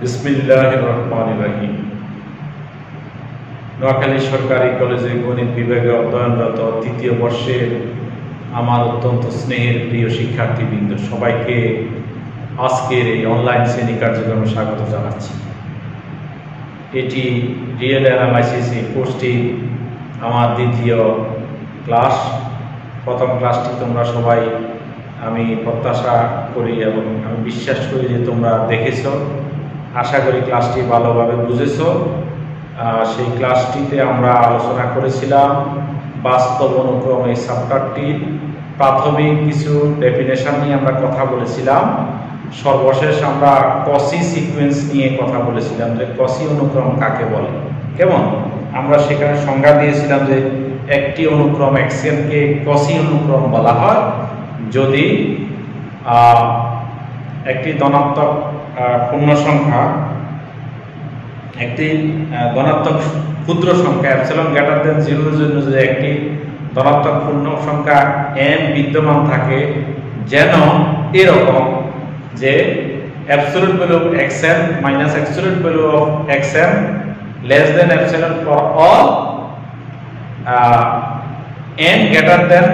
বিসমিল্লাহির রহমানির রহিম। নোয়াখালী সরকারি কলেজে গণিত বিভাগে অধ্যয়নরত তৃতীয় বর্ষের আমার অত্যন্ত স্নেহের প্রিয় শিক্ষার্থীবৃন্দ সবাইকে আজকের এই অনলাইন শ্রেণী কার্যক্রমে স্বাগত জানাচ্ছি। এটি রিয়েল অ্যানালাইসিস এই কোর্সটি আমার দ্বিতীয় ক্লাস। প্রথম ক্লাসটি তোমরা সবাই আমি প্রত্যাশা করি এবং আমি বিশ্বাস করি যে তোমরা দেখেছো। আশা করি ক্লাসটি ভালোভাবে বুঝেছো। সেই ক্লাসটিতে আমরা আলোচনা করেছিলাম বাস্তব অনুক্রম এই চ্যাপ্টারটির প্রাথমিক কিছু ডেফিনেশন নিয়ে আমরা কথা বলেছিলাম। সর্বশেষ আমরা কসি সিকোয়েন্স নিয়ে কথা বলেছিলাম যে কসি অনুক্রম কাকে বলে। কেমন আমরা সেখানে সংজ্ঞা দিয়েছিলাম যে একটি অনুক্রম এক্সএনকে কসি অনুক্রম বলা হয় যদি একটি ধনাত্মক পূর্ণ সংখ্যা একটি ধনাত্মক ক্ষুদ্র সংখ্যা এপসিলন গ্রেটার দেন 0 এর জন্য যদি একটি ধনাত্মক পূর্ণ সংখ্যা n বিদ্যমান থাকে, যেন এরকম যে absolute value of xn minus absolute value of xn less than epsilon for all n greater than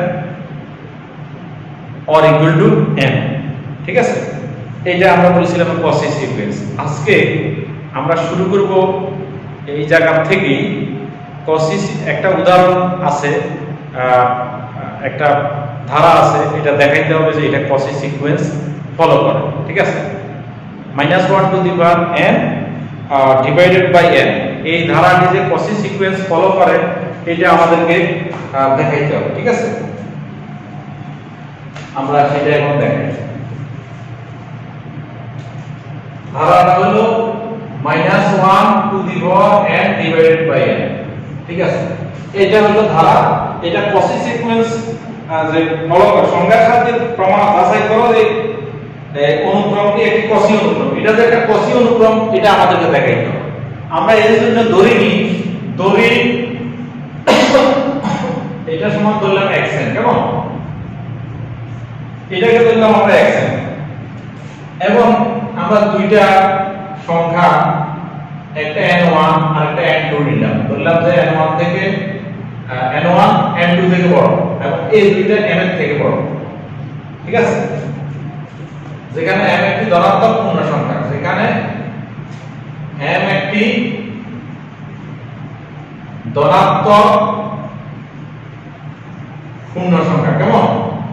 or equal to n। ঠিক আছে, এটা আমরা বলেছিলাম কসি সিকোয়েন্স। আজকে আমরা শুরু করব এই জায়গা থেকেই। কসি একটা উদাহরণ আছে, একটা ধারা আছে, এটা দেখাইতে হবে যে এটা কসি সিকোয়েন্স ফলো করে। ঠিক আছে, -1 to the power n divided by n, এই ধারাটি যে কসি সিকোয়েন্স ফলো করে এটা আমাদেরকে দেখাইতে হবে। ঠিক আছে, আমরা সেটা এখন দেখাই। ধারাটা হলো -1 to the power n divided by n। ঠিক আছে, এটা হলো ধারা। এটা কসি সিকোয়েন্স যে ফলো করে সংজ্ঞার সাথে প্রমাণ যাচাই করো যে অনুক্রমটি একটি কসি অনুক্রম। এটা যে একটা কসি অনুক্রম এটা আমাদেরকে দেখাইতে হবে। আমরা এর জন্য ধরি এটা সমান ধরলাম xn। কেমন, এটাকে ধরলাম আমরা xn এবং আমরা দুইটা সংখ্যা একটা n1 আর একটা n2 নিলাম। ধরলাম যে n1 থেকে n1 n2 থেকে বড় এবং এই দুইটা m এর থেকে বড়। ঠিক আছে, যেখানে m একটি ধনাত্মক পূর্ণ সংখ্যা, যেখানে m একটি ধনাত্মক পূর্ণ সংখ্যা। কেমন,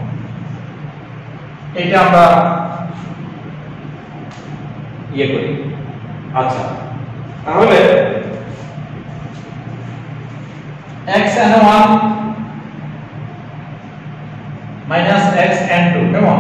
এটা আমরা ইয়ে করি। আচ্ছা, তাহলে xn1 minus xn2 কেমন,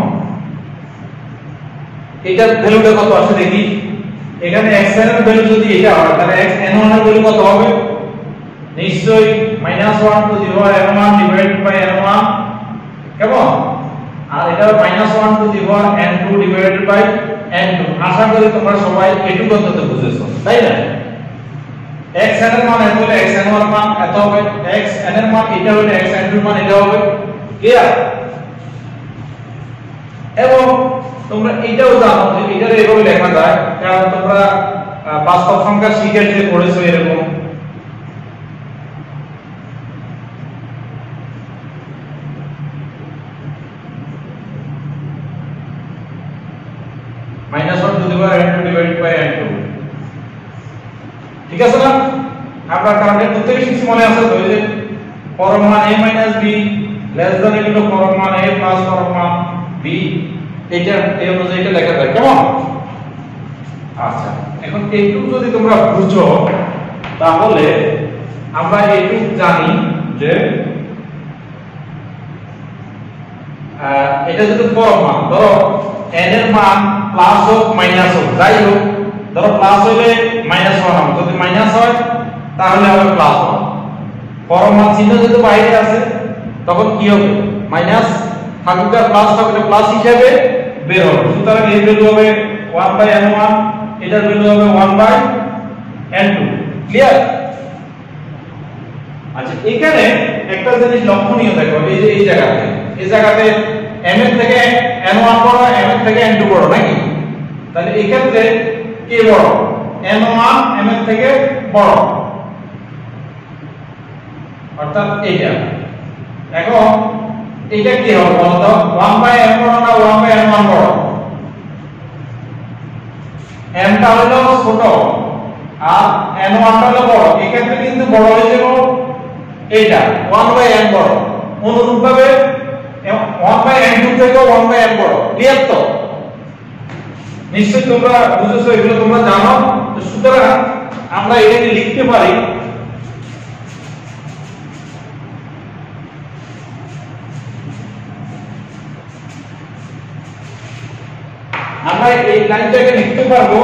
এটার ভ্যালুটা কত আসে দেখি। এখানে xn এর ভ্যালু যদি এটা হয় তাহলে xn1 এর ভ্যালু কত হবে? নিশ্চয়ই -1 to the power n1 divided by n1। কেমন, আর এটা -1 to the power n2 divided by n2। আশা করি তোমরা সবাই এটুকু অন্তত বুঝেছো, তাই না? xn এর মান এত হলে xn1 এর মান এত হবে, xn এর মান এটা হলে xn2 এর মান এটা হবে। ক্লিয়ার? এবং তোমরা এটাও জানো যে এটার এভাবে লেখা যায়, কারণ তোমরা বাস্তব সংখ্যা শিখে যে পড়েছো এরকম। -1 to the power n2 divided by n2। ঠিক আছে না? আমরা কারণে প্রত্যেক শিখছি, মনে আছে তো যে পরম মান a - b less than equal to পরম মান a প্লাস পরম মান b, এটা এই অনুযায়ী এটা লেখা যায়। কেমন? আচ্ছা, এখন এইটুকু যদি তোমরা বুঝো তাহলে আমরা এইটুকু জানি যে এটা যদি পরম মান, ধরো n এর মান প্লাস হোক মাইনাস হোক যাই হোক, ধরো প্লাস হইলে -1 হবে, যদি মাইনাস হয় তাহলে হবে +1। পরম মান চিহ্ন যদি বাইরে আছে তখন কি হবে? মাইনাস থাকুক আর প্লাস থাকলে প্লাস হিসেবে বের হবে। সুতরাং এর ভ্যালু হবে 1/n1, এটার ভ্যালু হবে 1/n2। ক্লিয়ার? আচ্ছা, এখানে একটা জিনিস লক্ষণীয় দেখো, এই যে এই জায়গাতে m এর থেকে n1 বড়, m এর থেকে n2 বড় নাকি? তাহলে এই ক্ষেত্রে কে বড়? n1 m এর থেকে বড়, অর্থাৎ এইটা। এখন এটা কি হবে বলতো, 1/m বড় না 1/n1 বড়? m টা হলো ছোট আর n1 টা হলো বড়, এই ক্ষেত্রে কিন্তু বড় হয়ে যাবে এইটা 1/n বড়। অনুরূপভাবে 1/n2 থেকে 1/n বড়। ক্লিয়ার তো? নিশ্চয়ই তোমরা বুঝেছো, এগুলো তোমরা জানো। সুতরাং আমরা এটাকে লিখতে পারি আমরা এই লাইনটাকে লিখতে পারবো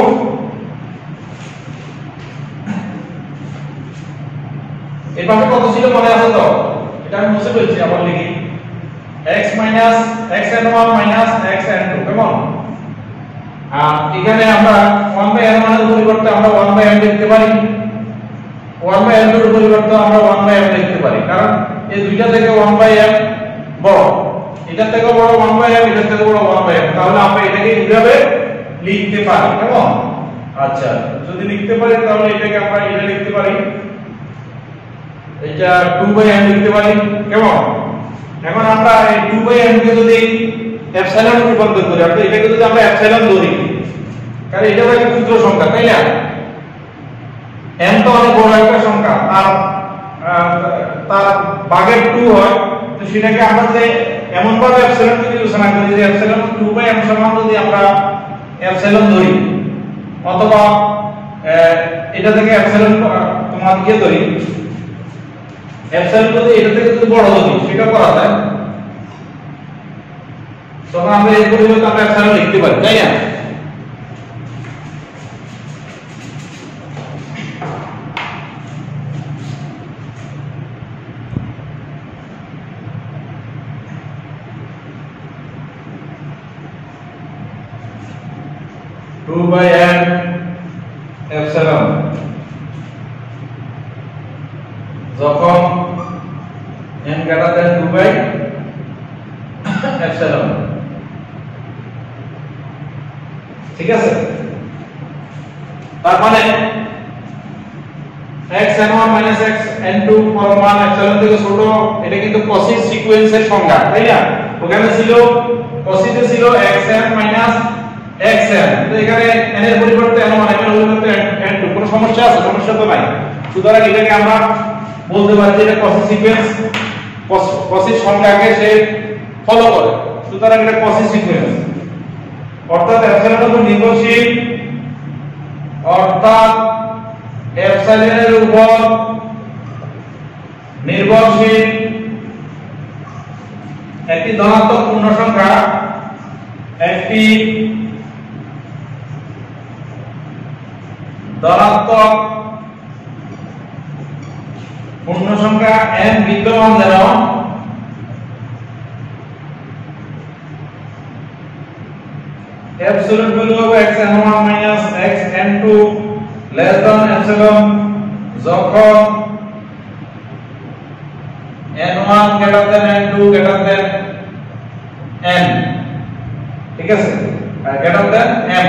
এর পাশে কত ছিল মনে আছে তো? এটা আমি মুছে ফেলছি, আবার লিখি x xn1 xn2 কেমন? আর এখানে আমরা 1/n1 এর পরিবর্তে আমরা 1/m লিখতে পারি, 1/n2 এর পরিবর্তে আমরা 1/m লিখতে পারি, কারণ এই দুইটা থেকে 1/m বড়, এটা থেকে বড় 1/m, এটা থেকে বড় 1/m। তাহলে আমরা এটাকে কিভাবে লিখতে পারি কেমন? আচ্ছা, যদি লিখতে পারি তাহলে এটাকে আমরা এটা লিখতে পারি, এটা 2/m লিখতে পারি কেমন? এখন আমরা এই 2/m কে যদি এপসাইলন রূপান্তর করি, অর্থাৎ এটাকে যদি আমরা এপসাইলন ধরি, কারণ এটা একটা ক্ষুদ্র সংখ্যা, তাই না? m তো অনেক বড় একটা সংখ্যা, আর তার ভাগের 2 হয়, তো সেটাকে আমরা যে এমন ভাবে এপসাইলন কে বিবেচনা করি যে এপসাইলন 2/m সমান যদি আমরা এপসাইলন ধরি, অথবা এটা থেকে এপসাইলন তোমার দিয়ে ধরি, এপসাইলন যদি এটা থেকে যদি বড় ধরি, সেটা করা যায়, তখন আমরা এই পরিবর্তে আমরা এপসাইলন লিখতে পারি, তাই না? টু বাই n এপসাইলন যখন n greater than 2 এপসাইলন, ঠিক আছে? তার মানে xn1 xn2 পরমান এপসাইলন থেকে ছোট, এটা কিন্তু কসিস সিকোয়েন্সের সংজ্ঞা, তাই না? ওখানে ছিল কসিতে ছিল xn xn, তো এখানে n এর পরিবর্তে n1, m এর পরিবর্তে n2, কোনো সমস্যা আছে? সমস্যা তো নাই। সুতরাং এটাকে আমরা বলতে পারি যে এটা কসিস সিকোয়েন্স, কসিস সংখ্যাকে সে ফলো করে, সুতরাং এটা কসিস সিকোয়েন্স। অর্থাৎ এপসাইলনের উপর নির্ভরশীল, অর্থাৎ এপসাইলনের উপর নির্ভরশীল একটি ধনাত্মক পূর্ণ সংখ্যা, একটি ধনাত্মক পূর্ণ সংখ্যা n বিদ্যমান যেন absolute value of xn1 xn2 less than epsilon যখন n1 greater than n2 greater than n, ঠিক আছে? greater than m,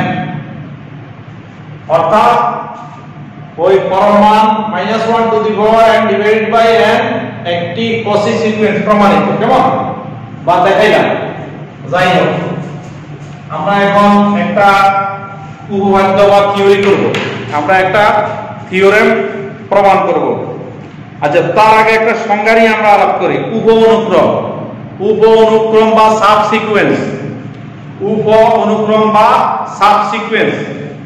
অর্থাৎ ওই পরমান -1 to the power n divided by n একটি কসিস সিকোয়েন্স প্রমাণিত, কেমন? বা দেখাইলাম। যাই হোক, আমরা এখন একটা উপপাদ্য বা থিওরি করব, আমরা একটা থিওরেম প্রমাণ করব। আচ্ছা, তার আগে একটা সংজ্ঞা নিয়ে আমরা আলাপ করি, উপ অনুক্রম। উপ অনুক্রম বা সাব সিকোয়েন্স, উপ অনুক্রম বা সাব সিকোয়েন্স,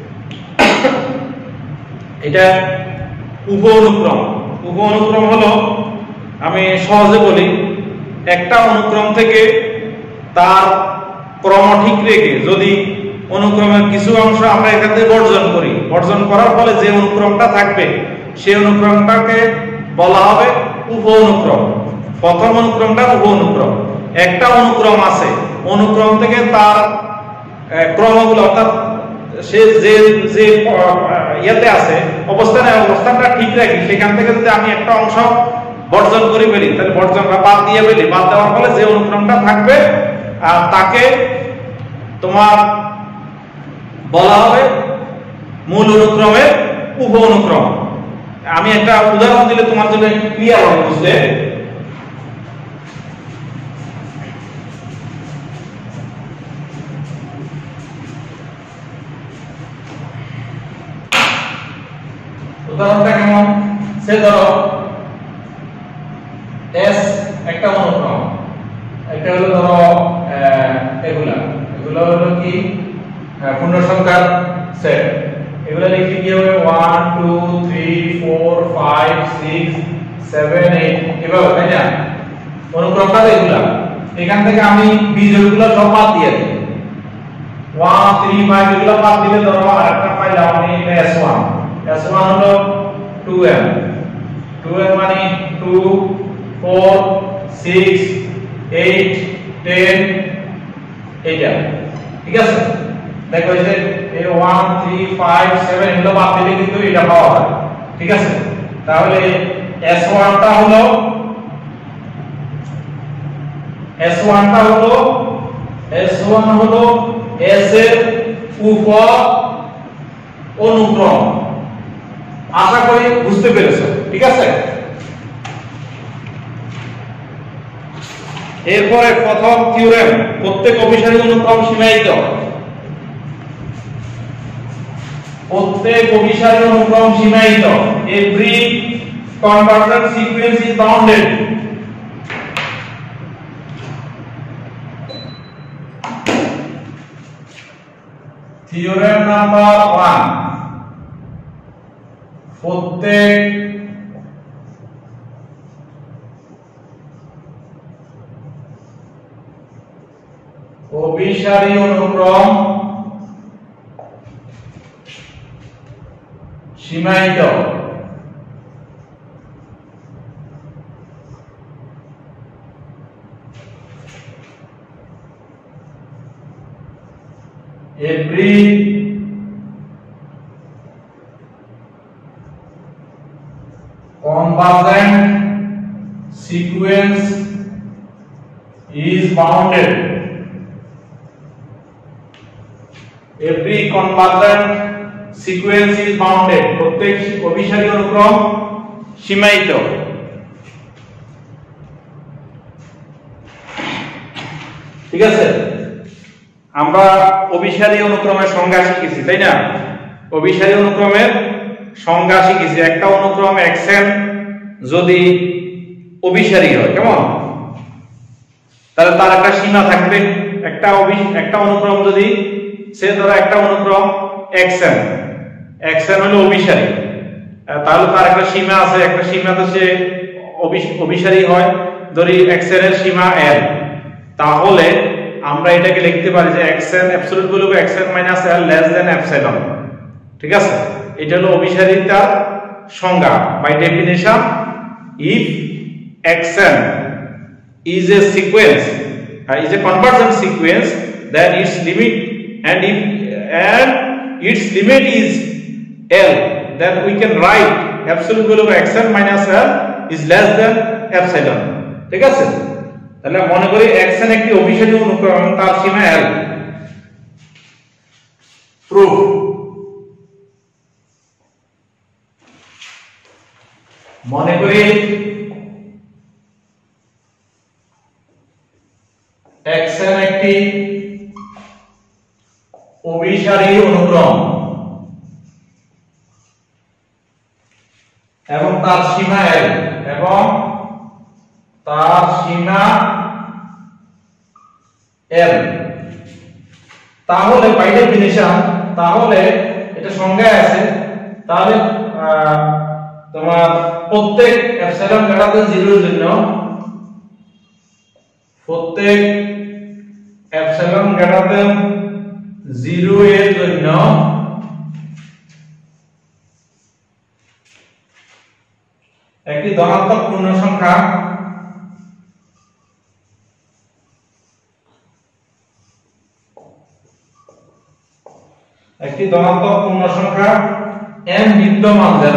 এটা উপ অনুক্রম। উপ অনুক্রম হলো, আমি সহজে বলি, একটা অনুক্রম থেকে তার ক্রম ঠিক রেখে যদি অনুক্রমের কিছু অংশ আমরা এখান থেকে বর্জন করি, বর্জন করার ফলে যে অনুক্রমটা থাকবে সেই অনুক্রমটাকে বলা হবে উপ অনুক্রম। প্রথম অনুক্রমটা উপ অনুক্রম। একটা অনুক্রম আছে, অনুক্রম থেকে তার ক্রমগুলো, অর্থাৎ সে যে যে ইয়াতে আছে অবস্থানটা ঠিক রাখি, সেখান থেকে যদি আমি একটা অংশ বর্জন করে ফেলি, তাহলে বর্জনটা বাদ দিয়ে ফেলি, বাদ দেওয়ার ফলে যে অনুক্রমটা থাকবে তাকে তোমার বলা হবে মূল অনুক্রমের উপ অনুক্রম। আমি একটা উদাহরণ দিলে তোমার জন্য ক্লিয়ার হবে বুঝতে। উদাহরণটা কেমন? সে ধরো এস একটা অনুক্রম, একটা হলো ধরো এগুলো হলো কি পূর্ণ সংখ্যার সেট। এগুলো লিখি কি হবে 1 2 3 4 5 6 7 8 এভাবে, তাই না? অনুক্রমটা এগুলা। এখান থেকে আমি বিজোড়গুলো সব বাদ দিয়ে দিই। 1 3 5 এগুলো বাদ দিলে ধরো আরেকটা পাইলাম আমি S1। S1 হলো 2m, 2m মানে 2 4 6 8 10 এইটা, ঠিক আছে? দেখো এই যে 1 3 5 7 এগুলো বাদ দিলে কিন্তু এটা পাওয়া যায়, ঠিক আছে? তাহলে S1 টা হলো S এর উপ অনুক্রম। আশা করি বুঝতে পেরেছো, ঠিক আছে? এরপরে প্রথম থিওরেম, প্রত্যেক অভিসারী অনুক্রম সীমায়িত। প্রত্যেক অভিসারী অনুক্রম সীমায়িত। Every convergent sequence is bounded. Theorem number 1, প্রত্যেক অভিসারী অনুক্রম সীমায়িত। Every convergent sequence is bounded. Every convergent sequence is bounded. প্রত্যেক অভিসারী অনুক্রম সীমায়িত। ঠিক আছে? আমরা অভিসারী অনুক্রমের সংজ্ঞা শিখেছি, তাই না? অভিসারী অনুক্রমের সংজ্ঞা শিখেছি। একটা অনুক্রম xn যদি অভিসারী হয়, কেমন? তাহলে তার একটা সীমা থাকবে। একটা অনুক্রম যদি, সে ধরো একটা অনুক্রম xn হলো অভিসারী, তাহলে তার একটা সীমা আছে। একটা সীমাতে সে অভিসারী হয়, ধরি xn এর সীমা l। তাহলে আমরা এটাকে লিখতে পারি যে xn absolute value xn - l less than epsilon. ঠিক আছে? এটা হলো অভিসারীতার সংজ্ঞা। By definition, if xn is a sequence, is a convergent sequence, then its limit and its limit is l, then we can write absolute value of xn minus l is less than epsilon. ঠিক আছে? তাহলে মনে করি xn একটি অভিসারী অনুক্রম, তার সীমা l। Proof, মনে করি xn একটি অভিসারী অনুক্রম এবং তার সীমা l, এবং তার সীমা l। তাহলে বাই ডেফিনিশন, তাহলে এটা সংজ্ঞায় আছে, তাহলে তোমার প্রত্যেক এপসাইলন গ্রেটার দেন 0 এর জন্য, প্রত্যেক এপসাইলন গ্রেটার দেন 0 এর জন্য একটি ধনাত্মক পূর্ণ সংখ্যা n বিদ্যমান, যেন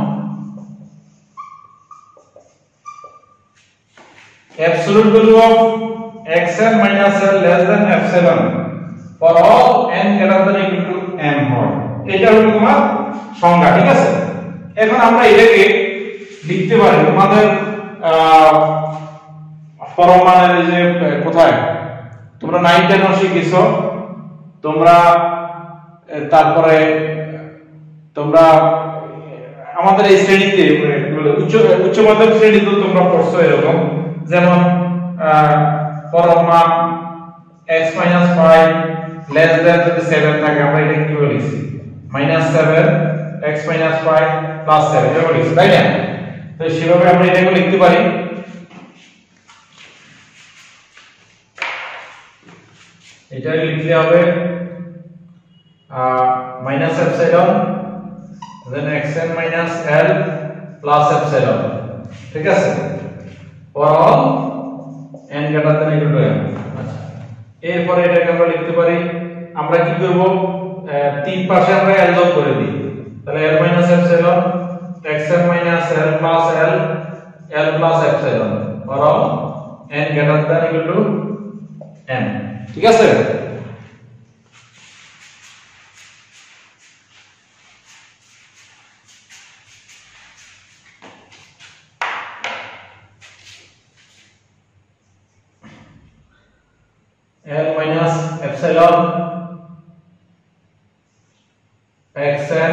absolute value of xn minus l less than epsilon for all n greater than equal to m হয়। এটা হলো তোমার সংজ্ঞা, ঠিক আছে। এখন আমরা এটাকে লিখতে পারি তোমাদের পরমাণুর যে কোথায় তোমরা 9 10 শিখেছো, তোমরা তারপরে তোমরা আমাদের এই শ্রেণীতে উচ্চ মাধ্যমিক শ্রেণীতে তোমরা পড়ছো এরকম, যেমন পরমাণু x - 5 লেস দ্যান যদি 7 থাকে আমরা এটা কি বলেছি -7 x - 5 + 7 এটা বলেছি, তাই না? তো সেভাবে আমরা এটাকে লিখতে পারি। এটা লিখলে হবে minus epsilon then xn minus l plus epsilon, ঠিক আছে, for all n greater than equal to m। আচ্ছা, এরপরে এটাকে আমরা লিখতে পারি, আমরা কি করব, তিন পাশে আমরা l যোগ করে দিই, তাহলে l minus epsilon xn minus l plus l plus epsilon for all n greater than equal to m, ঠিক আছে। L minus epsilon xn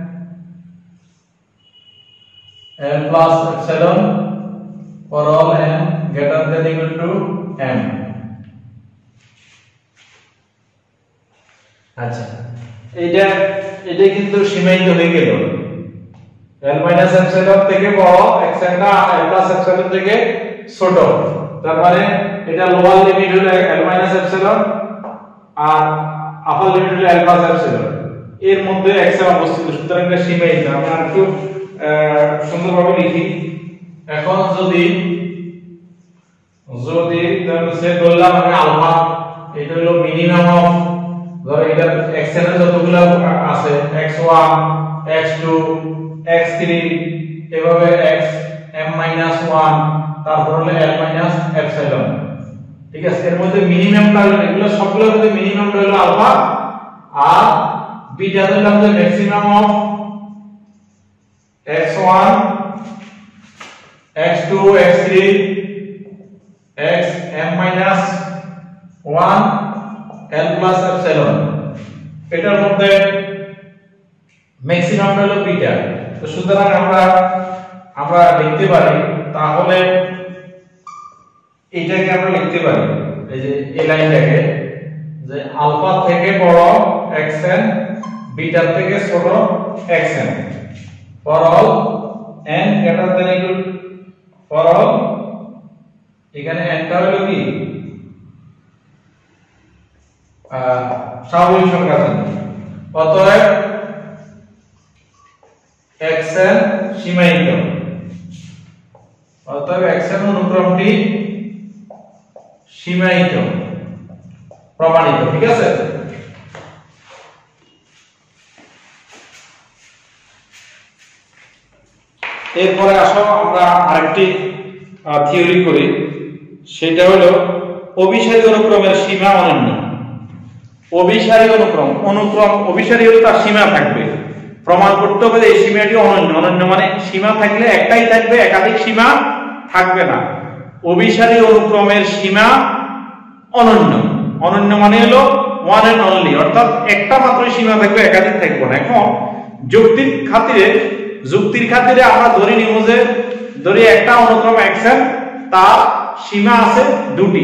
L plus epsilon for all n greater than equal to m। আচ্ছা, এটা কিন্তু সীমায়িত হয়ে গেল, L minus epsilon থেকে বড়, xn টা L plus epsilon থেকে ছোট, তার মানে এটা লোয়ার লিমিট হলো L minus epsilon আর আপার লিমিট হলো L plus epsilon, এর মধ্যে xn অবস্থিত, সুতরাং এটা সীমায়িত। আমরা একটু সুন্দরভাবে লিখি। এখন যদি ধরলাম আমি আলফা, এটা হলো মিনিমাম অফ, ধরো এটা xn এর যতগুলো আছে x1 x2 x3 এভাবে xm-1 তারপর হলো L minus epsilon, ঠিক আছে। এর মধ্যে মিনিমামটা হলো, এগুলো সবগুলোর মধ্যে মিনিমামটা হলো আলফা, আর বিটা ধরলাম যে maximum of x1 x2 x3 xm-1 L plus epsilon, এটার মধ্যে ম্যাক্সিমামটা হলো বিটা। তো সুতরাং আমরা লিখতে পারি, তাহলে এইটাকে আমরা লিখতে পারি, এই যে এই লাইনটাকে, যে আলফা থেকে বড় xn বিটা থেকে ছোট xn for all n greater than equal for all, এখানে n টা হলো কি স্বাভাবিক সংখ্যা, অতএব xn সীমায়িত, অতএব xn অনুক্রমটি সীমায়িত প্রমাণিত, ঠিক আছে। এরপরে আসো আমরা আরেকটি থিওরি করি, সেটা হলো অভিসারী অনুক্রমের সীমা অনন্য। অভিসারী অভিসারী হলে তার সীমা থাকবে, প্রমাণ করতে হবে এই সীমাটি অনন্য। অনন্য মানে সীমা থাকলে একটাই থাকবে, একাধিক সীমা থাকবে না। অভিসারী অনুক্রমের সীমা অনন্য। অনন্য মানে হলো ওয়ান এন্ড অনলি, অর্থাৎ একটা মাত্র সীমা থাকবে, একাধিক থাকবে না। এখন যুক্তির খাতিরে আমরা ধরে নিব যে ধরি একটা অনুক্রম xn, তার সীমা আছে দুটি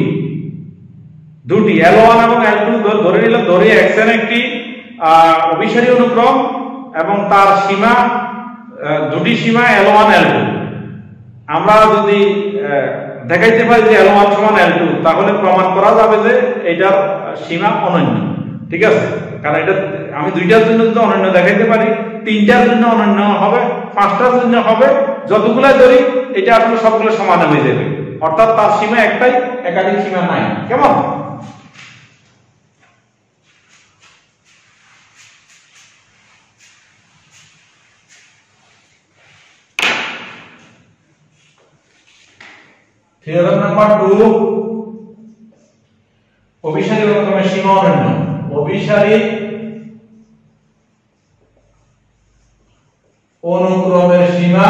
L1 এবং L2 ধরে নিলাম। ধরে xn একটি অভিসারী অনুক্রম এবং তার সীমা দুটি সীমা L1 L2। আমরা যদি দেখাইতে পারি যে L1 সমান L2, তাহলে প্রমাণ করা যাবে যে এটার সীমা অনন্য, ঠিক আছে। কারণ এটা আমি দুইটার জন্য যদি অনন্য দেখাইতে পারি, তিনটার জন্য অনন্য হবে, পাঁচটার জন্য হবে, যতগুলো ধরি এটা আসলে সবগুলো সমান হয়ে যাবে, অর্থাৎ তার সীমা একটাই, একাধিক সীমা নাই। কেমন? থিওরেম নাম্বার 2, অভিসারী অনুক্রমের সীমা অনন্য। অভিসারী অনুক্রমের সীমা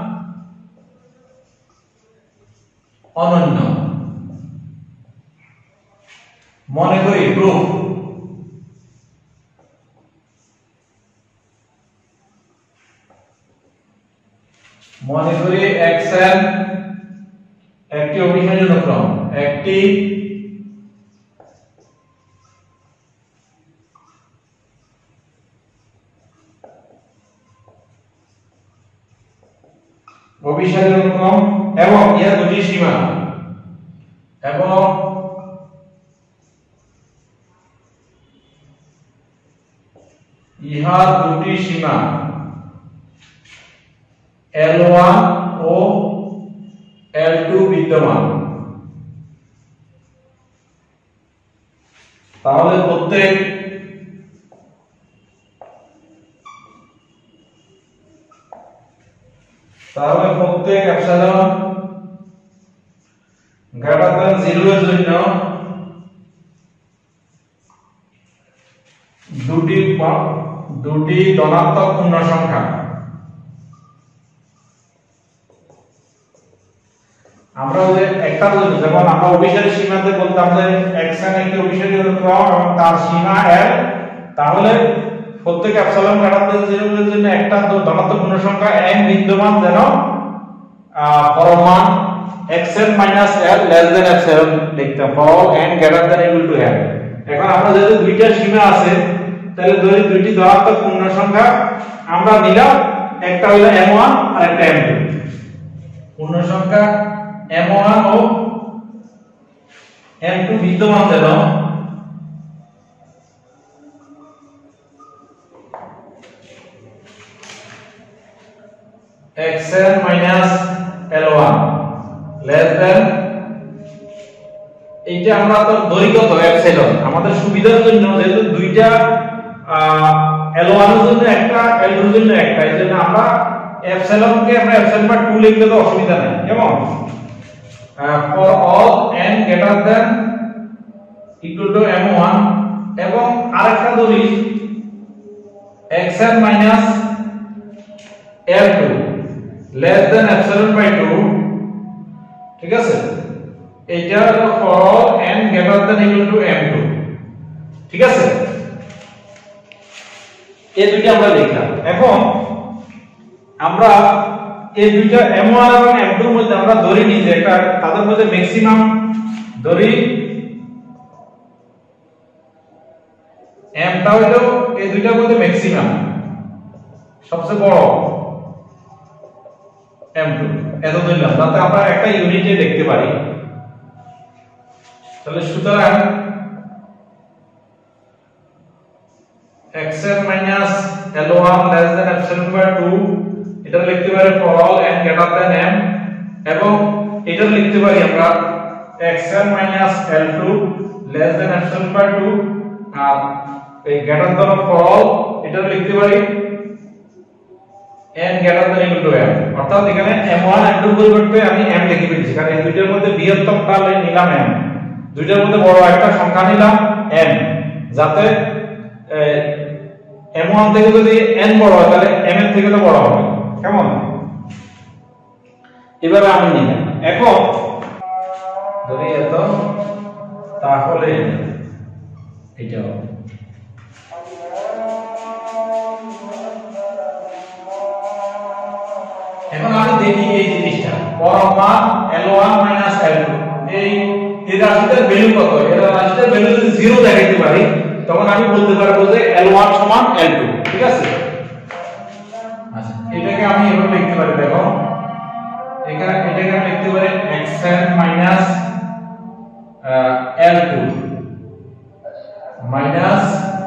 অনন্য। মনে করি প্রুফ, মনে করি xn একটি অভিসারী অনুক্রম, একটি অভিসারী অনুক্রম এবং এর দুটি সীমা, এবং ইহার দুটি সীমা L1 ও L2 বিদ্যমান। তাহলে প্রত্যেক এপসাইলন গ্রেটার দ্যান 0 এর জন্য দুটি ধনাত্মক পূর্ণ সংখ্যা, আমরা যে একটা যেমন আমরা অভিসারী সীমাতে বলতাম যে xn একটি অভিসারী অনুক্রম এবং তার সীমা l, তাহলে প্রত্যেক এপসাইলন গ্রেটার দ্যান 0 এর জন্য একটা ধনাত্মক পূর্ণ সংখ্যা n বিদ্যমান, যেন পরমান xn - l less than epsilon লিখতাম, for n greater than equal to l। এখন আমরা যেহেতু দুইটা সীমা আছে, তাহলে দুইটি ধনাত্মক পূর্ণ সংখ্যা আমরা নিলাম, একটা হলো m1 আর একটা m2। পূর্ণ সংখ্যা m1 ও m2 বিদ্যমান, যেন xn - l1 লেস দ্যান, এইটা আমরা তো দৈর্ঘ্য তো এপসাইলন, আমাদের সুবিধার জন্য যেহেতু দুইটা L1 এর জন্য একটা, L2 এর জন্য একটা, এই জন্য আমরা এপসাইলনকে আমরা এপসাইলন বাই 2 লিখলে তো অসুবিধা নাই। কেমন, for all n greater than equal to m1, এবং আরেকটা ধরি xn - l2 less than epsilon by 2। ঠিক আছে, এইটা হলো for all n greater than equal to m2। ঠিক আছে, এই দুইটা আমরা লিখলাম। এখন আমরা এই দুইটা m1 এবং m2 এর মধ্যে আমরা ধরি নিই যে একটা তাদের মধ্যে ম্যাক্সিমাম ধরি m টা হলো এই দুইটার মধ্যে ম্যাক্সিমাম, সবচেয়ে বড় m2, এত ধরলাম যাতে আমরা একটা ইউনিটে দেখতে পারি। তাহলে সুতরাং xn - l1 less than epsilon by 2, এটা লিখতে পারি for all n greater than m, এবং এটা লিখতে পারি আমরা xn - l2 less than epsilon by 2, আর এই greater than for all এটা লিখতে পারি n greater than equal to m। অর্থাৎ এখানে m1 m2 পরিবর্তে আমি m লিখে ফেলেছি, কারণ এই দুইটার মধ্যে বৃহত্তমটা নিলাম m, দুইটার মধ্যে বড় একটা সংখ্যা নিলাম m, যাতে m1 থেকে যদি n বড় হয় তাহলে m এর থেকে তো বড় হবে। কেমন, এবারে আমি নিলাম। এখন ধরি এত, তাহলে এটা এখন আমি দেখি এই জিনিসটা পরমান L1 - L2, এই রাশিটার ভ্যালু কত, এর রাশিটার ভ্যালু যদি 0 দেখাইতে পারি তখন আমি বলতে পারবো যে L1 = L2। ঠিক আছে, আচ্ছা এটাকে আমি এভাবে লিখতে পারি, দেখো এখানে এটাকে আমি লিখতে পারি xn - l2 minus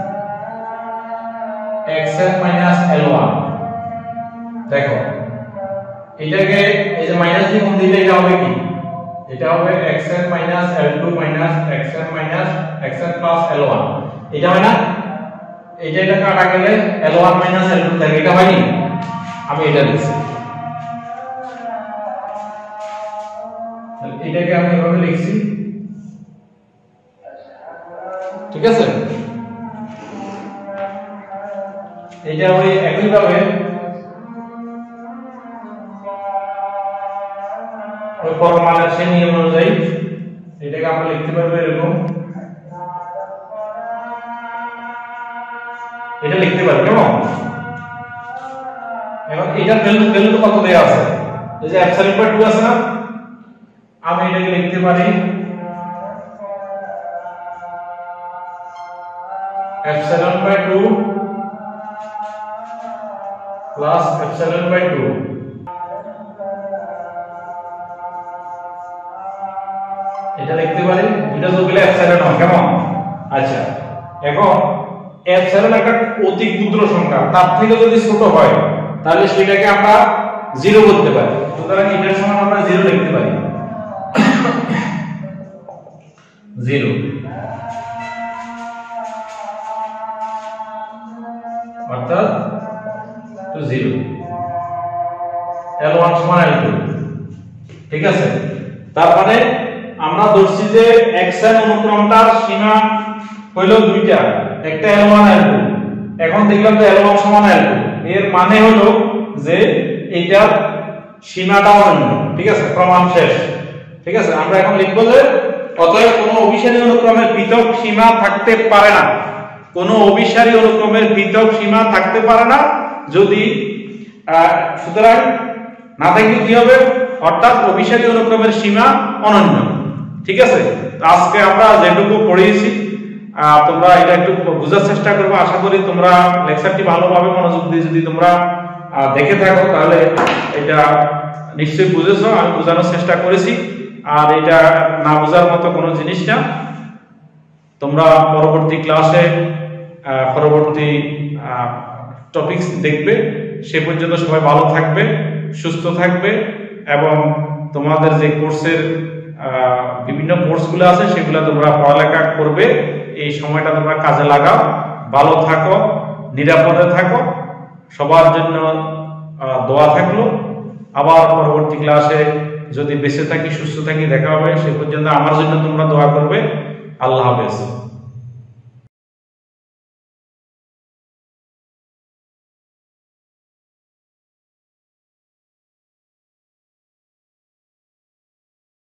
xn - l1। দেখো এটাকে এই যে মাইনাস দিয়ে গুণ দিলে এটা হবে কি, এটা হবে xn - l2 minus xn - xn plus l1, এটা হয় না, এটা কাটা গেলে l1 - l2 থাকে, এটা হয়নি, আমি এটা লিখছি। তাহলে এটাকে আমি এভাবে লিখছি। ঠিক আছে, এটা ওই একই ভাবে ফরমালের সেই নিয়ম অনুযায়ী এটাকে আমরা লিখতে পারবো এরকম, এটা লিখতে পারি কেমন। এখন এটার ভ্যালু কত দেয়া আছে, এই যে এপসাইলন বাই 2 আছে না, আমি এটাকে লিখতে পারি epsilon by 2 plus epsilon by 2, এটা লিখতে পারি, দুটো যোগ করলে এপসাইলন হয় কেমন। আচ্ছা, এখন এপসাইলন একটা অতি ক্ষুদ্র সংখ্যা, তার থেকে যদি ছোট হয় তাহলে সেটাকে আমরা 0 করতে পারি, সুতরাং এটার সমান আমরা 0 লিখতে পারি, 0 অর্থাৎ 0 L1 সমান L2, ঠিক আছে। তারপরে আমরা ধরছি যে xn অনুক্রমটার সীমা হইল দুইটা, একটা L1 L2, এখন দেখলাম যে L1 সমান L2, এর মানে হলো যে এইটার সীমাটা অনন্য, ঠিক আছে, প্রমাণ শেষ, ঠিক আছে। আমরা এখন লিখব যে অতএব কোনো অভিসারী অনুক্রমের পৃথক সীমা থাকতে পারে না, কোনো অভিসারী অনুক্রমের পৃথক সীমা থাকতে পারে না যদি সুতরাং না থাকলে কি হবে, অর্থাৎ অভিসারী অনুক্রমের সীমা অনন্য, ঠিক আছে। আজকে আমরা যেটুকু পড়িয়েছি তোমরা এটা একটু বোঝার চেষ্টা করবে, আশা করি তোমরা লেকচারটি ভালোভাবে মনোযোগ দিয়ে যদি তোমরা দেখে থাকো তাহলে এটা নিশ্চয়ই বুঝেছো, আমি বোঝানোর চেষ্টা করেছি। আর এটা না বোঝার মতো কোনো জিনিস না, তোমরা পরবর্তী ক্লাসে পরবর্তী টপিকস দেখবে। সে পর্যন্ত সবাই ভালো থাকবে, সুস্থ থাকবে এবং তোমাদের যে কোর্সের বিভিন্ন কোর্সগুলো আছে সেগুলো তোমরা পড়ালেখা করবে, এই সময়টা তোমরা কাজে লাগাও। ভালো থাকো, নিরাপদে থাকো, সবার জন্য দোয়া থাকলো। আবার পরবর্তী ক্লাসে যদি বেঁচে থাকি, সুস্থ থাকি, দেখা হবে। সে পর্যন্ত আমার জন্য তোমরা দোয়া করবে। আল্লাহ হাফেজ।